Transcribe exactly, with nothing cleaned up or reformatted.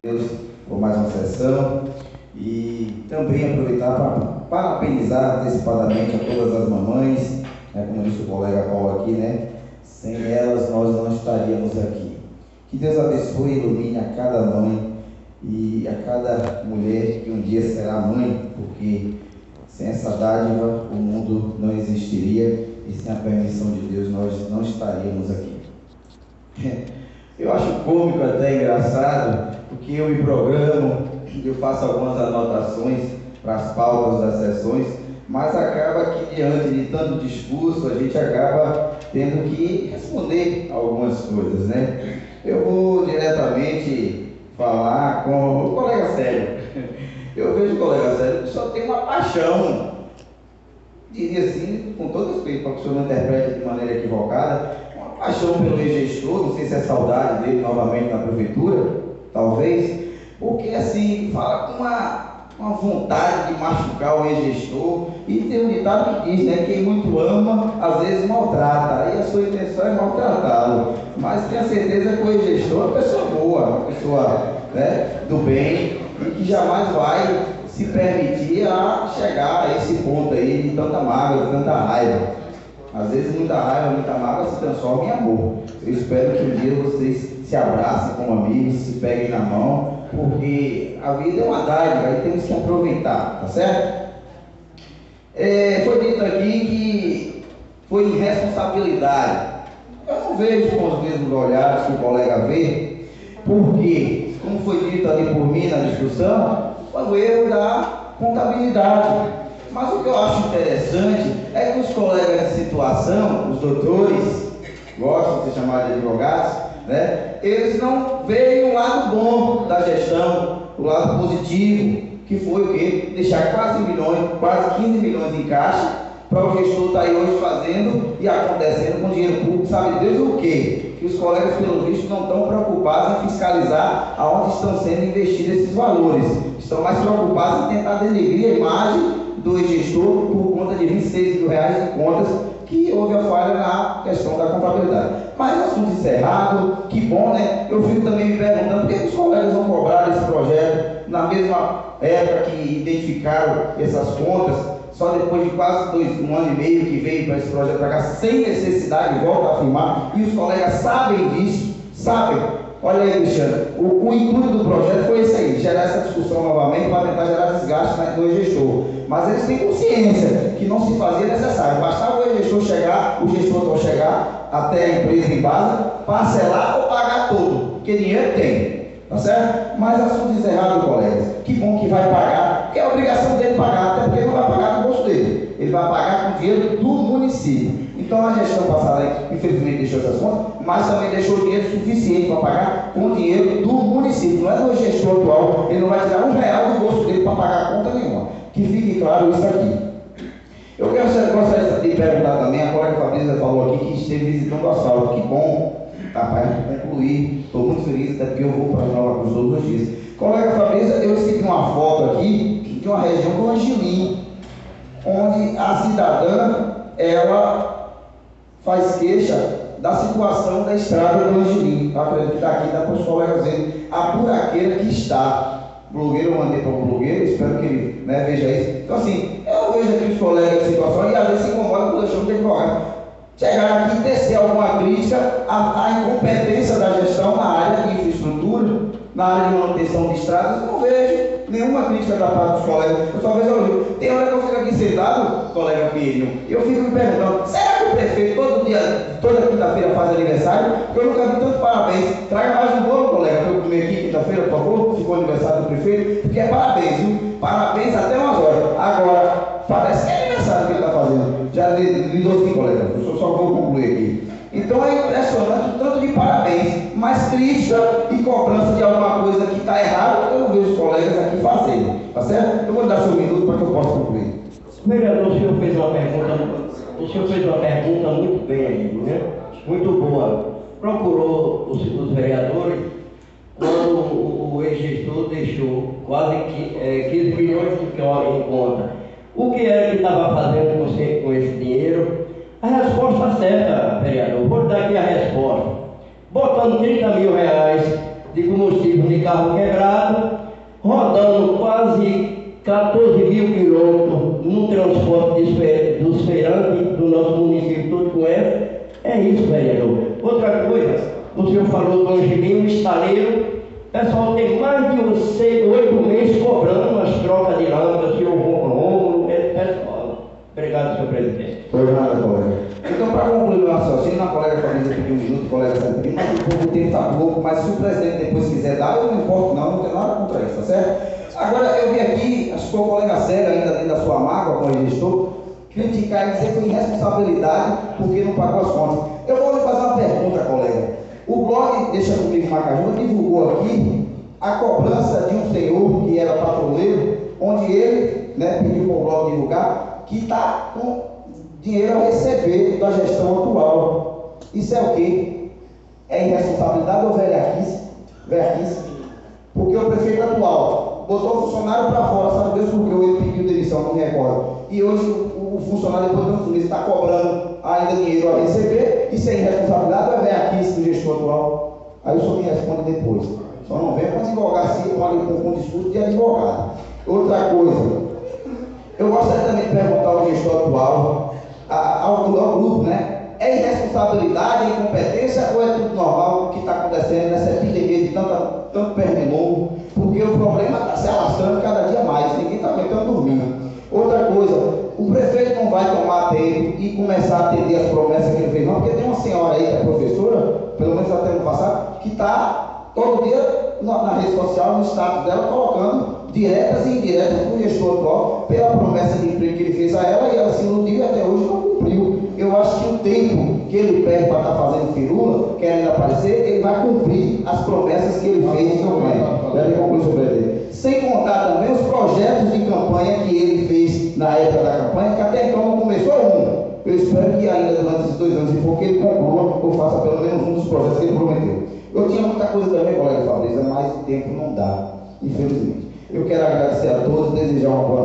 Deus por mais uma sessão e também aproveitar para parabenizar antecipadamente a todas as mamães, né, como disse o colega Paulo aqui, né? Sem elas nós não estaríamos aqui. Que Deus abençoe e ilumine a cada mãe e a cada mulher que um dia será mãe, porque sem essa dádiva o mundo não existiria e sem a permissão de Deus nós não estaríamos aqui. Eu acho cômico, até engraçado, porque eu me programo, eu faço algumas anotações para as pautas das sessões, mas acaba que diante de tanto discurso a gente acaba tendo que responder algumas coisas, né? Eu vou diretamente falar com o colega Célio. Eu vejo o colega Célio que só tem uma paixão, diria assim, com todo respeito, para que o senhor não interprete de maneira equivocada, paixão pelo ex-gestor, não sei se é saudade dele novamente na prefeitura, talvez, porque assim, fala com uma, uma vontade de machucar o ex-gestor, e tem um ditado que diz, né, quem muito ama, às vezes maltrata, e a sua intenção é maltratá-lo, mas tenha certeza que o ex-gestor é uma pessoa boa, uma pessoa, né, do bem, e que jamais vai se permitir a chegar a esse ponto aí de tanta mágoa, de tanta raiva. Às vezes muita raiva, muita mágoa se transforma em amor. Eu espero que um dia vocês se abracem como amigos, se peguem na mão, porque a vida é uma dádiva e temos que aproveitar, tá certo? É, foi dito aqui que foi irresponsabilidade. Eu não vejo com os mesmos olhares que o colega vê, porque, como foi dito ali por mim na discussão, foi o erro da contabilidade. Mas o que eu acho interessante é que os colegas de situação, os doutores, gostam de ser chamados de advogados, né? Eles não veem o lado bom da gestão, o lado positivo, que foi o quê? Deixar quase milhões, quase quinze milhões em caixa, para o gestor estar aí hoje fazendo e acontecendo com dinheiro público, sabe Deus o quê? Que os colegas, pelo visto, não estão preocupados em fiscalizar aonde estão sendo investidos esses valores. Estão mais preocupados em tentar denegrir a imagem do gestor por conta de vinte e seis mil reais de contas que houve a falha na questão da contabilidade. Mas assunto encerrado, que bom, né? Eu fico também me perguntando por que os colegas não cobraram esse projeto na mesma época que identificaram essas contas, só depois de quase dois, um ano e meio que veio para esse projeto para cá, sem necessidade, volto a afirmar, e os colegas sabem disso, sabem. Olha aí, Cristiano, o, o intuito do projeto foi esse aí, gerar essa discussão novamente para tentar gerar desgaste no ex-gestor. Mas eles têm consciência que não se fazia necessário. Bastava o ex-gestor chegar, o gestor não chegar até a empresa em base, parcelar ou pagar tudo, porque dinheiro tem, tá certo? Mas assunto encerrado, colegas. Que bom que vai pagar, porque é a obrigação dele pagar, até porque não vai pagar com o bolso dele. Ele vai pagar com dinheiro do município. Então a gestão passada, infelizmente, deixou essas contas, mas também deixou dinheiro suficiente para pagar com o dinheiro do município. Não é do gestor atual, ele não vai tirar um real do bolso dele para pagar conta nenhuma. Que fique claro isso aqui. Eu quero, gostaria de perguntar também, a colega Fabrícia falou aqui que esteve visitando o asfalto. Que bom, rapaz, para concluir, estou muito feliz, até porque eu vou para Nova Cruz todos os dias. Colega Fabrícia, eu recebi uma foto aqui de uma região do Angelim, onde a cidadã, ela faz queixa da situação da estrada do Angelim. Eu acredito que daqui dá para os colegas verem a buraqueira que está. O blogueiro, eu mandei para o blogueiro, espero que ele, né, veja isso. Então, assim, eu vejo aqui os colegas de situação e às vezes se incomodam com o deixando de advogado. Chegar aqui e tecer alguma crítica à, à incompetência da gestão na área de infraestrutura, na área de manutenção de estradas. Eu não vejo nenhuma crítica da parte dos colegas. Eu só vejo elogio. Tem hora que eu fico aqui sentado, colega Pinho, e eu fico me perguntando, será que o prefeito todo dia, toda quinta-feira faz aniversário? Porque eu nunca vi tanto parabéns. Traga mais um bolo, colega, para eu comer aqui quinta-feira, por favor, se for aniversário do prefeito, porque é parabéns, viu? Parabéns até umas horas. Agora, parece que é aniversário que ele está fazendo. Já lidou assim, colega, eu só vou concluir aqui. Então é impressionante o tanto de parabéns, mas crítica e cobrança de alguma coisa que está errada, eu não vejo os colegas aqui fazendo, tá certo? Eu vou dar seu minuto para que eu possa concluir. Vereador, o senhor fez uma pergunta, o senhor fez uma pergunta muito bem aí, né? Muito boa. Procurou os, os vereadores quando o, o ex-gestor deixou quase que, é, quinze milhões de horas em conta. O que era que estava fazendo com esse, com esse dinheiro? A resposta certa, vereador, vou dar aqui a resposta. Botando trinta mil reais de combustível de carro quebrado, rodando quase quatorze mil quilômetros no transporte dos feirantes do nosso município, todo com essa. É isso, vereador. Outra coisa, o senhor falou do Angelinho, o estaleiro. O pessoal tem mais de uns seis, oito meses cobrando as trocas de lâmpada, senhor Romulo, esse pessoal. Obrigado, senhor presidente. Por nada, colega. Então, para concluir o raciocínio, a colega Fabrícia pediu um minuto, o colega Sérgio pediu, mas o pouco tempo está pouco, mas se o presidente depois quiser dar, eu não importo não, não tenho nada contra isso, tá certo? Agora, eu vi aqui, acho que foi o colega Sérgio ainda dentro da sua mágoa, como ele gestor, criticar e dizer que foi irresponsabilidade porque não pagou as contas. Eu vou lhe fazer uma pergunta, colega. O blog Deixa Comigo Macaju divulgou aqui a cobrança de um senhor que era patrulheiro, onde ele, né, pediu para o blog divulgar, que está com dinheiro a receber da gestão atual. Isso é o quê? É irresponsabilidade ou velhaquice? Velhaquice. Porque o prefeito atual botou o funcionário para fora, sabe Deus por que ele pediu demissão, não me recordo. E hoje o, o funcionário, depois de uns meses, está cobrando ainda dinheiro a receber. Isso é irresponsabilidade ou é velhaquice do gestor atual? Aí o senhor me responde depois. Só não venha com advogacia, com, com, com discurso de advogado. Outra coisa, eu gostaria também de perguntar ao gestor atual, a, ao, ao grupo, né? É irresponsabilidade, é incompetência ou é tudo normal o que está acontecendo nessa epidemia de tanta, tanto pernilongo? Porque o problema está se alastrando cada dia mais, ninguém está aguentando dormir. Outra coisa, o prefeito não vai tomar tempo e começar a atender as promessas que ele fez, não, porque tem uma senhora aí que é professora, pelo menos até no passado, que está todo dia na, na rede social, no status dela, colocando diretas e indiretas para o gestor atual, pela promessa de emprego que ele fez a ela, e ela se iludiu e até hoje não cumpriu. Eu acho que o tempo que ele perde para estar fazendo firula, querendo aparecer, ele vai cumprir as promessas que ele fez em campanha. Deve concluir sobre ele. Sem contar também os projetos de campanha que ele fez na época da campanha, que até então não começou um. Eu espero que ainda durante esses dois anos, e for que ele conclua ou faça pelo menos um dos projetos que ele prometeu. Eu tinha muita coisa também, colega Fabrício, mas o tempo não dá, infelizmente. Eu quero agradecer a todos, desejar uma boa